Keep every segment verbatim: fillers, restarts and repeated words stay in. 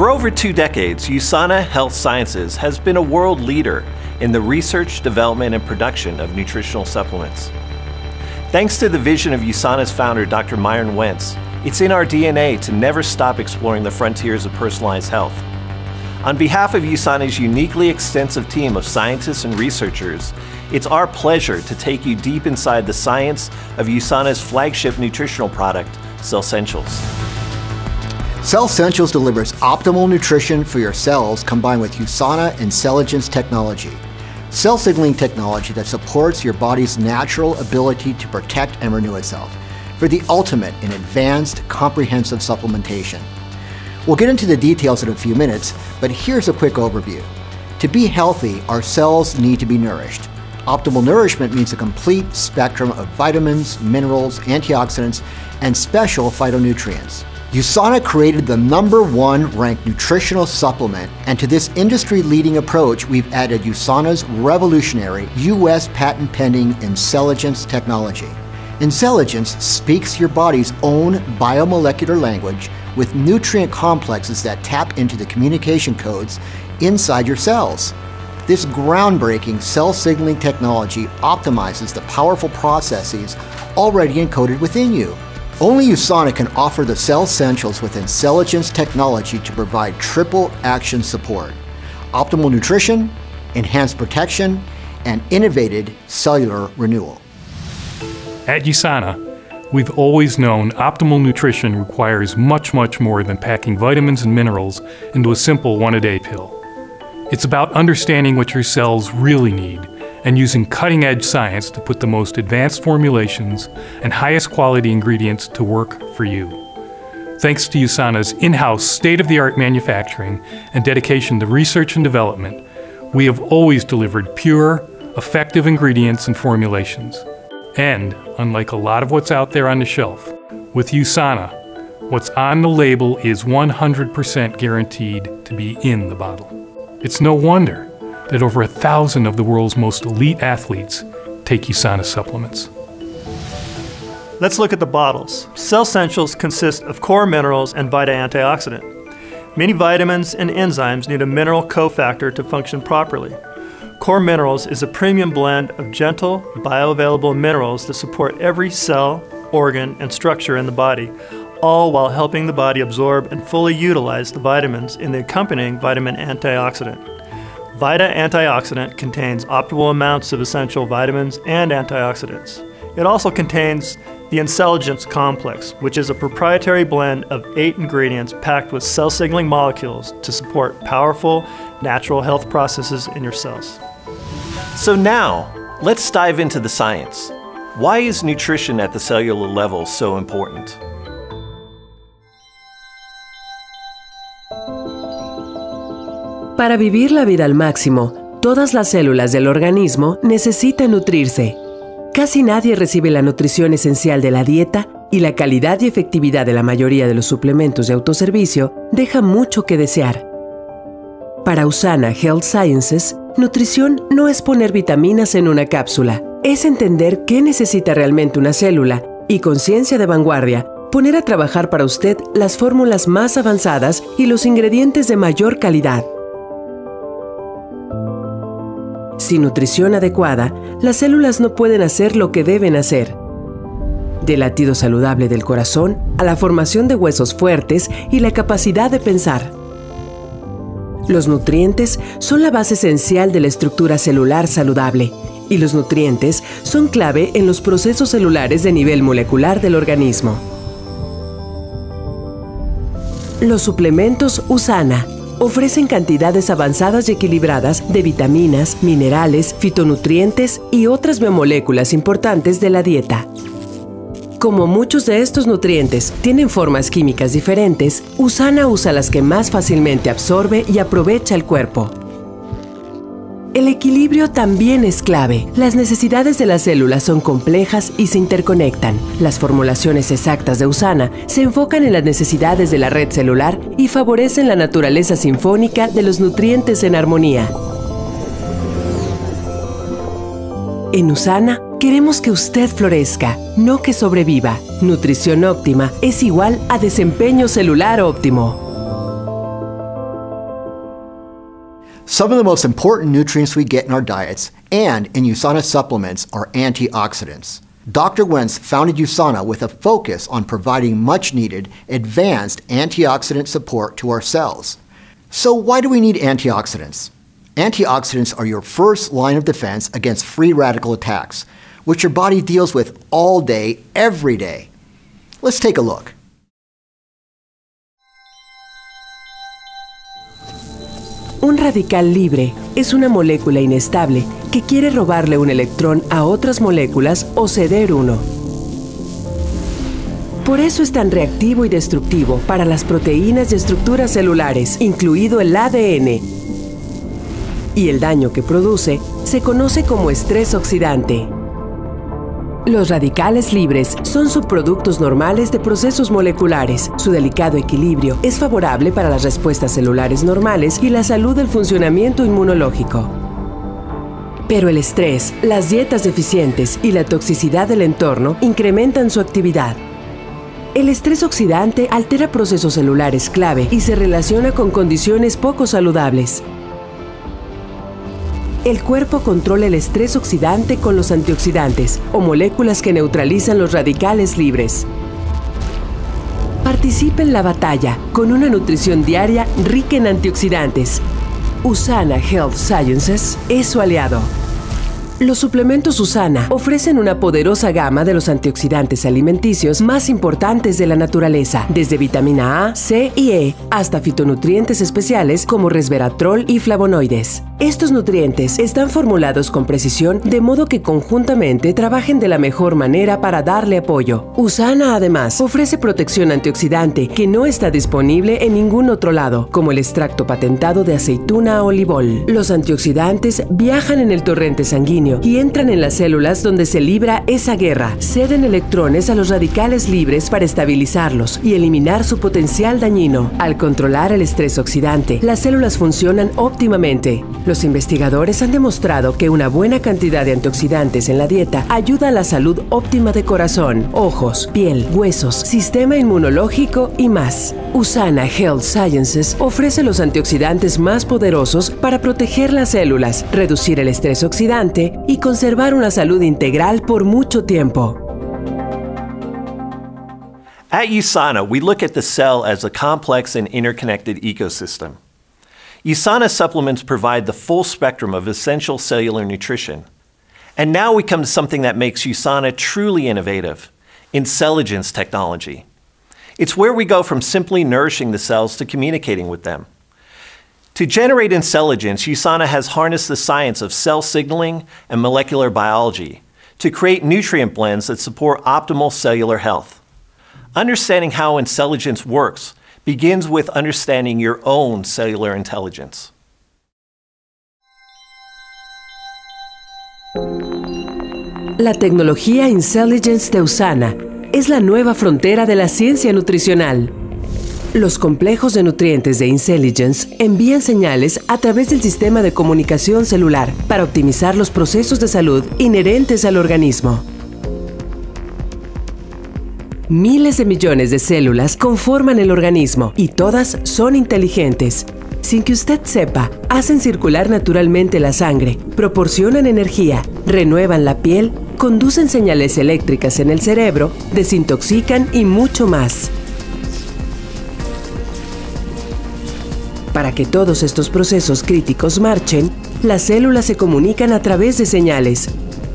For over two decades, USANA Health Sciences has been a world leader in the research, development, and production of nutritional supplements. Thanks to the vision of USANA's founder, Doctor Myron Wentz, it's in our D N A to never stop exploring the frontiers of personalized health. On behalf of USANA's uniquely extensive team of scientists and researchers, it's our pleasure to take you deep inside the science of USANA's flagship nutritional product, Cellsentials. Cellsentials delivers optimal nutrition for your cells combined with USANA Intelligence technology, cell signaling technology that supports your body's natural ability to protect and renew itself, for the ultimate in advanced, comprehensive supplementation. We'll get into the details in a few minutes, but here's a quick overview. To be healthy, our cells need to be nourished. Optimal nourishment means a complete spectrum of vitamins, minerals, antioxidants, and special phytonutrients. USANA created the number one ranked nutritional supplement, and to this industry-leading approach, we've added USANA's revolutionary U S patent-pending Intelligence technology. Intelligence speaks your body's own biomolecular language with nutrient complexes that tap into the communication codes inside your cells. This groundbreaking cell signaling technology optimizes the powerful processes already encoded within you. Only USANA can offer the Cellsentials with Intelligence technology to provide triple action support: optimal nutrition, enhanced protection, and innovative cellular renewal. At USANA, we've always known optimal nutrition requires much, much more than packing vitamins and minerals into a simple one-a-day pill. It's about understanding what your cells really need and using cutting-edge science to put the most advanced formulations and highest quality ingredients to work for you. Thanks to USANA's in-house state-of-the-art manufacturing and dedication to research and development, we have always delivered pure, effective ingredients and formulations. And, unlike a lot of what's out there on the shelf, with USANA, what's on the label is one hundred percent guaranteed to be in the bottle. It's no wonder that over a thousand of the world's most elite athletes take USANA supplements. Let's look at the bottles. Cellsentials consist of core minerals and Vita antioxidant. Many vitamins and enzymes need a mineral cofactor to function properly. Core Minerals is a premium blend of gentle, bioavailable minerals that support every cell, organ, and structure in the body, all while helping the body absorb and fully utilize the vitamins in the accompanying vitamin antioxidant. Vita antioxidant contains optimal amounts of essential vitamins and antioxidants. It also contains the Intelligence complex, which is a proprietary blend of eight ingredients packed with cell signaling molecules to support powerful, natural health processes in your cells. So now, let's dive into the science. Why is nutrition at the cellular level so important? Para vivir la vida al máximo, todas las células del organismo necesitan nutrirse. Casi nadie recibe la nutrición esencial de la dieta y la calidad y efectividad de la mayoría de los suplementos de autoservicio deja mucho que desear. Para USANA Health Sciences, nutrición no es poner vitaminas en una cápsula, es entender qué necesita realmente una célula y, con ciencia de vanguardia, poner a trabajar para usted las fórmulas más avanzadas y los ingredientes de mayor calidad. Sin nutrición adecuada, las células no pueden hacer lo que deben hacer. Del latido saludable del corazón a la formación de huesos fuertes y la capacidad de pensar. Los nutrientes son la base esencial de la estructura celular saludable, y los nutrientes son clave en los procesos celulares de nivel molecular del organismo. Los suplementos USANA ofrecen cantidades avanzadas y equilibradas de vitaminas, minerales, fitonutrientes y otras biomoléculas importantes de la dieta. Como muchos de estos nutrientes tienen formas químicas diferentes, USANA usa las que más fácilmente absorbe y aprovecha el cuerpo. El equilibrio también es clave. Las necesidades de las células son complejas y se interconectan. Las formulaciones exactas de USANA se enfocan en las necesidades de la red celular y favorecen la naturaleza sinfónica de los nutrientes en armonía. En USANA, queremos que usted florezca, no que sobreviva. Nutrición óptima es igual a desempeño celular óptimo. Some of the most important nutrients we get in our diets and in USANA supplements are antioxidants. Doctor Wentz founded USANA with a focus on providing much-needed, advanced antioxidant support to our cells. So why do we need antioxidants? Antioxidants are your first line of defense against free radical attacks, which your body deals with all day, every day. Let's take a look. Un radical libre es una molécula inestable que quiere robarle un electrón a otras moléculas o ceder uno. Por eso es tan reactivo y destructivo para las proteínas y estructuras celulares, incluido el A D N. Y el daño que produce se conoce como estrés oxidante. Los radicales libres son subproductos normales de procesos moleculares. Su delicado equilibrio es favorable para las respuestas celulares normales y la salud del funcionamiento inmunológico. Pero el estrés, las dietas deficientes y la toxicidad del entorno incrementan su actividad. El estrés oxidante altera procesos celulares clave y se relaciona con condiciones poco saludables. El cuerpo controla el estrés oxidante con los antioxidantes, o moléculas que neutralizan los radicales libres. Participa en la batalla con una nutrición diaria rica en antioxidantes. USANA Health Sciences es su aliado. Los suplementos USANA ofrecen una poderosa gama de los antioxidantes alimenticios más importantes de la naturaleza, desde vitamina A, C y E, hasta fitonutrientes especiales como resveratrol y flavonoides. Estos nutrientes están formulados con precisión de modo que conjuntamente trabajen de la mejor manera para darle apoyo. USANA además ofrece protección antioxidante que no está disponible en ningún otro lado, como el extracto patentado de aceituna olivol. Los antioxidantes viajan en el torrente sanguíneo y entran en las células donde se libra esa guerra. Ceden electrones a los radicales libres para estabilizarlos y eliminar su potencial dañino. Al controlar el estrés oxidante, las células funcionan óptimamente. Los investigadores han demostrado que una buena cantidad de antioxidantes en la dieta ayuda a la salud óptima de corazón, ojos, piel, huesos, sistema inmunológico y más. USANA Health Sciences ofrece los antioxidantes más poderosos para proteger las células, reducir el estrés oxidante y conservar una salud integral por mucho tiempo. At USANA, we look at the cell as a complex and interconnected ecosystem. USANA supplements provide the full spectrum of essential cellular nutrition. And now we come to something that makes USANA truly innovative, Incelligence technology. It's where we go from simply nourishing the cells to communicating with them. To generate Incelligence, USANA has harnessed the science of cell signaling and molecular biology to create nutrient blends that support optimal cellular health. Understanding how Incelligence works begins with understanding your own cellular intelligence. La tecnología Incelligence de USANA es la nueva frontera de la ciencia nutricional. Los complejos de nutrientes de Incelligence envían señales a través del sistema de comunicación celular para optimizar los procesos de salud inherentes al organismo. Miles de millones de células conforman el organismo y todas son inteligentes. Sin que usted sepa, hacen circular naturalmente la sangre, proporcionan energía, renuevan la piel, conducen señales eléctricas en el cerebro, desintoxican y mucho más. Para que todos estos procesos críticos marchen, las células se comunican a través de señales.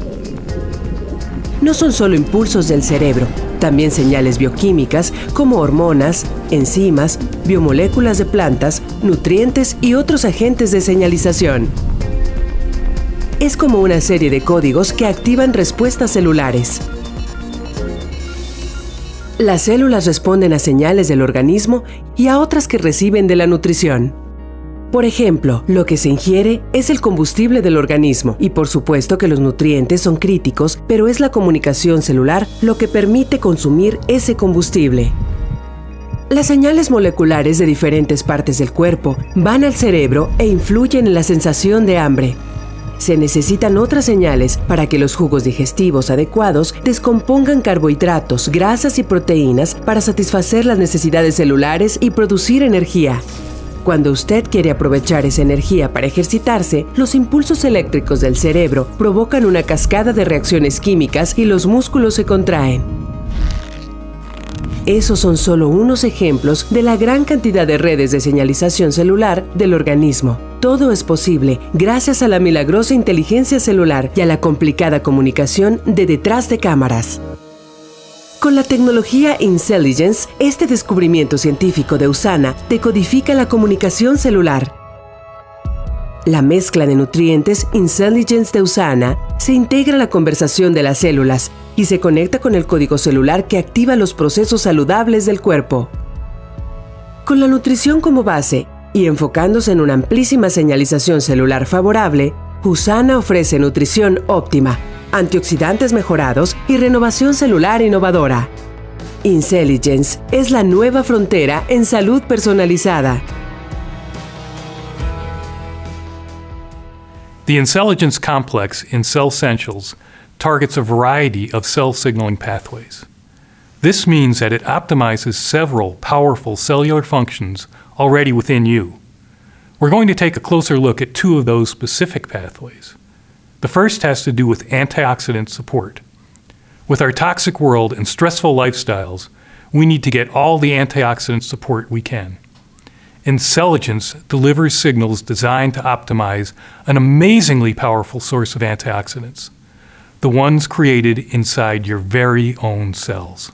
No son solo impulsos del cerebro, también señales bioquímicas como hormonas, enzimas, biomoléculas de plantas, nutrientes y otros agentes de señalización. Es como una serie de códigos que activan respuestas celulares. Las células responden a señales del organismo y a otras que reciben de la nutrición. Por ejemplo, lo que se ingiere es el combustible del organismo y por supuesto que los nutrientes son críticos, pero es la comunicación celular lo que permite consumir ese combustible. Las señales moleculares de diferentes partes del cuerpo van al cerebro e influyen en la sensación de hambre. Se necesitan otras señales para que los jugos digestivos adecuados descompongan carbohidratos, grasas y proteínas para satisfacer las necesidades celulares y producir energía. Cuando usted quiere aprovechar esa energía para ejercitarse, los impulsos eléctricos del cerebro provocan una cascada de reacciones químicas y los músculos se contraen. Esos son solo unos ejemplos de la gran cantidad de redes de señalización celular del organismo. Todo es posible gracias a la milagrosa inteligencia celular y a la complicada comunicación de detrás de cámaras. Con la tecnología Incelligence, este descubrimiento científico de USANA decodifica la comunicación celular. La mezcla de nutrientes Incelligence de USANA se integra a la conversación de las células y se conecta con el código celular que activa los procesos saludables del cuerpo. Con la nutrición como base y enfocándose en una amplísima señalización celular favorable, USANA ofrece nutrición óptima, antioxidantes mejorados y renovación celular innovadora. Incelligence es la nueva frontera en salud personalizada. The Incelligence complex in Cell Essentials targets a variety of cell signaling pathways. This means that it optimizes several powerful cellular functions already within you. We're going to take a closer look at two of those specific pathways. The first has to do with antioxidant support. With our toxic world and stressful lifestyles, we need to get all the antioxidant support we can. Incelligence delivers signals designed to optimize an amazingly powerful source of antioxidants, the ones created inside your very own cells.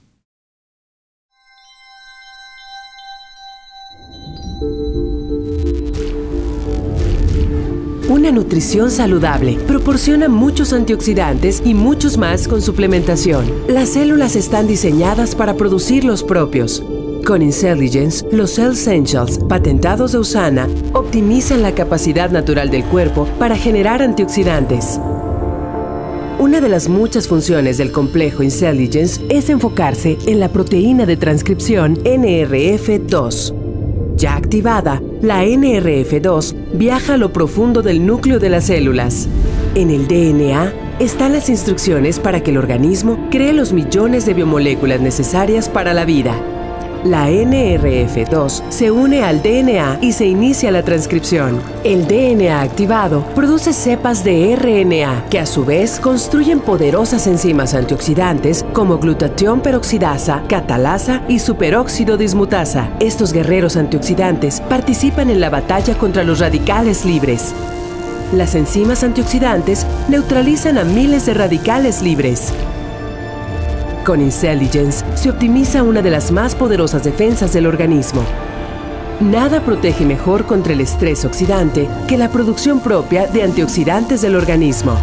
Una nutrición saludable proporciona muchos antioxidantes y muchos más con suplementación. Las células están diseñadas para producir los propios. Con Incelligence, los Cell Essentials patentados de USANA optimizan la capacidad natural del cuerpo para generar antioxidantes. Una de las muchas funciones del complejo Incelligence es enfocarse en la proteína de transcripción N R F dos. Ya activada, la N R F dos viaja a lo profundo del núcleo de las células. En el D N A están las instrucciones para que el organismo cree los millones de biomoléculas necesarias para la vida. La N R F dos se une al D N A y se inicia la transcripción. El D N A activado produce cepas de R N A que a su vez construyen poderosas enzimas antioxidantes como glutatión peroxidasa, catalasa y superóxido dismutasa. Estos guerreros antioxidantes participan en la batalla contra los radicales libres. Las enzimas antioxidantes neutralizan a miles de radicales libres. Con Incelligence se optimiza una de las más poderosas defensas del organismo. Nada protege mejor contra el estrés oxidante que la producción propia de antioxidantes del organismo.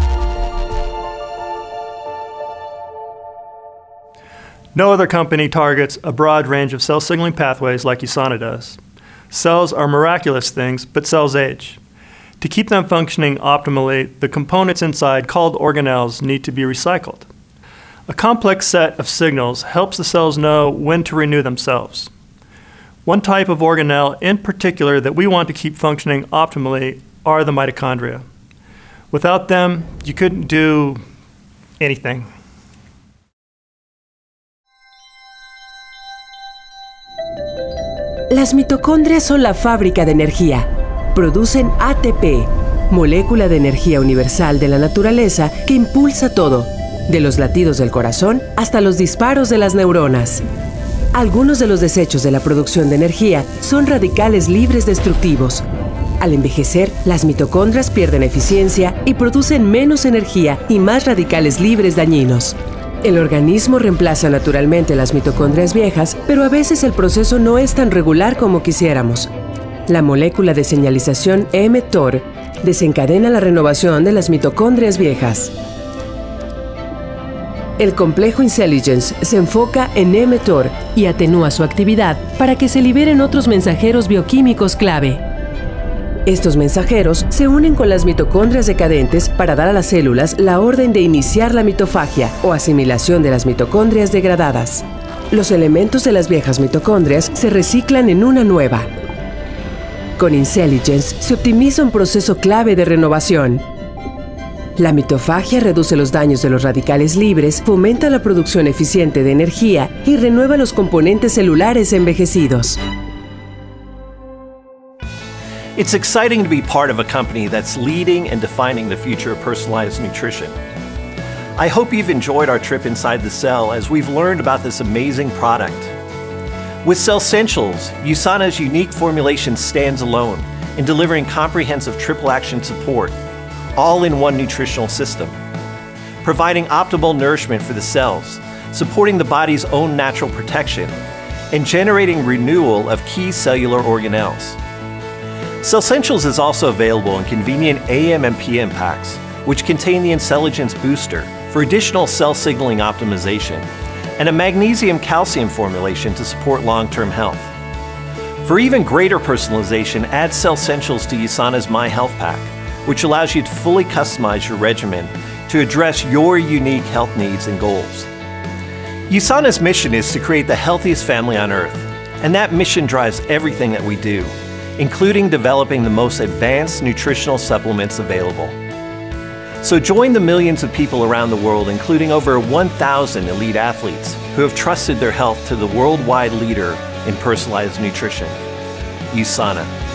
No other company targets a broad range of cell signaling pathways like USANA does. Cells are miraculous things, but cells age. To keep them functioning optimally, the components inside, called organelles, need to be recycled. A complex set of signals helps the cells know when to renew themselves. One type of organelle in particular that we want to keep functioning optimally are the mitochondria. Without them, you couldn't do anything. Las mitocondrias son la fábrica de energía. Producen A T P, molécula de energía universal de la naturaleza que impulsa todo, de los latidos del corazón hasta los disparos de las neuronas. Algunos de los desechos de la producción de energía son radicales libres destructivos. Al envejecer, las mitocondrias pierden eficiencia y producen menos energía y más radicales libres dañinos. El organismo reemplaza naturalmente las mitocondrias viejas, pero a veces el proceso no es tan regular como quisiéramos. La molécula de señalización mTOR desencadena la renovación de las mitocondrias viejas. El complejo Incelligence se enfoca en mTOR y atenúa su actividad para que se liberen otros mensajeros bioquímicos clave. Estos mensajeros se unen con las mitocondrias decadentes para dar a las células la orden de iniciar la mitofagia o asimilación de las mitocondrias degradadas. Los elementos de las viejas mitocondrias se reciclan en una nueva. Con Incelligence se optimiza un proceso clave de renovación. La mitofagia reduce los daños de los radicales libres, fomenta la producción eficiente de energía y renueva los componentes celulares envejecidos. It's exciting to be part of a company that's leading and defining the future of personalized nutrition. I hope you've enjoyed our trip inside the cell as we've learned about this amazing product. With Cellsentials, USANA's unique formulation stands alone in delivering comprehensive triple action support, all in one nutritional system, providing optimal nourishment for the cells, supporting the body's own natural protection, and generating renewal of key cellular organelles. Cellsentials is also available in convenient A M and P M packs, which contain the Incelligence Booster for additional cell signaling optimization, and a magnesium-calcium formulation to support long-term health. For even greater personalization, add Cellsentials to USANA's My Health Pack, which allows you to fully customize your regimen to address your unique health needs and goals. USANA's mission is to create the healthiest family on earth, and that mission drives everything that we do, including developing the most advanced nutritional supplements available. So join the millions of people around the world, including over one thousand elite athletes who have trusted their health to the worldwide leader in personalized nutrition, USANA.